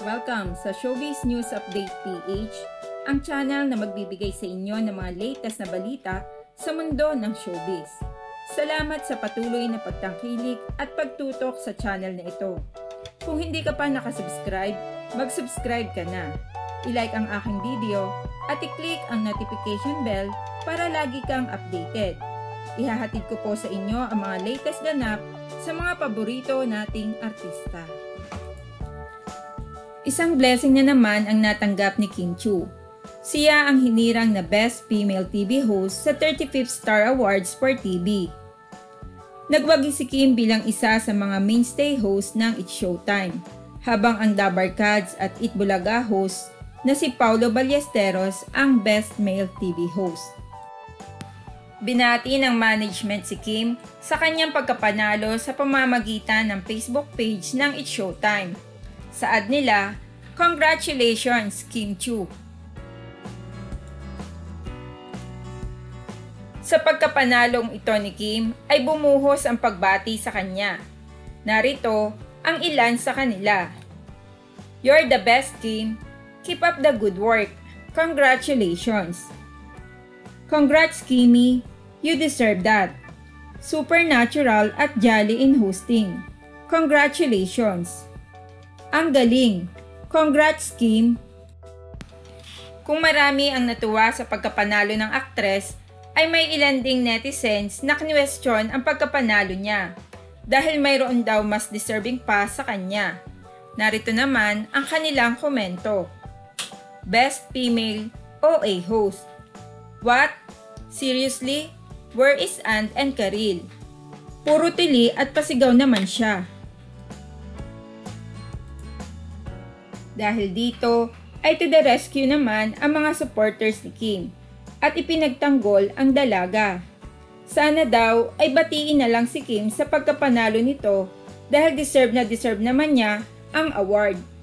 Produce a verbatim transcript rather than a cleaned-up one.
Welcome sa Showbiz News Update P H, ang channel na magbibigay sa inyo ng mga latest na balita sa mundo ng showbiz. Salamat sa patuloy na pagtangkilik at pagtutok sa channel na ito. Kung hindi ka pa nakasubscribe, mag-subscribe ka na. I-like ang aking video at i-click ang notification bell para lagi kang updated. Ihahatid ko po sa inyo ang mga latest ganap sa mga paborito nating artista. Isang blessing na naman ang natanggap ni Kim Chiu. Siya ang hinirang na Best Female T V Host sa thirty-fifth Star Awards for T V. Nagwagi si Kim bilang isa sa mga mainstay host ng It's Showtime, habang ang The Barkads at Itbulaga host na si Paulo Ballesteros ang Best Male T V Host. Binati ng management si Kim sa kanyang pagkapanalo sa pamamagitan ng Facebook page ng It's Showtime. Saad nila, "Congratulations, Kim Chiu!" Sa pagkapanalong ito ni Kim ay bumuhos ang pagbati sa kanya. Narito ang ilan sa kanila. "You're the best, Kim. Keep up the good work. Congratulations." "Congrats, Kimmy. You deserve that. Supernatural at jolly in hosting. Congratulations." "Ang galing. Congrats, Kim." Kung marami ang natuwa sa pagkapanalo ng aktres, ay may ilan ding netizens na kinwestiyon ang pagkapanalo niya dahil mayroon daw mas deserving pa sa kanya. Narito naman ang kanilang komento. "Best Female O A Host. What? Seriously? Where is Ant and Karil? Puro tili at pasigaw naman siya." Dahil dito ay to the rescue naman ang mga supporters ni Kim at ipinagtanggol ang dalaga. Sana daw ay batiin na lang si Kim sa pagkapanalo nito dahil deserve na deserve naman niya ang award.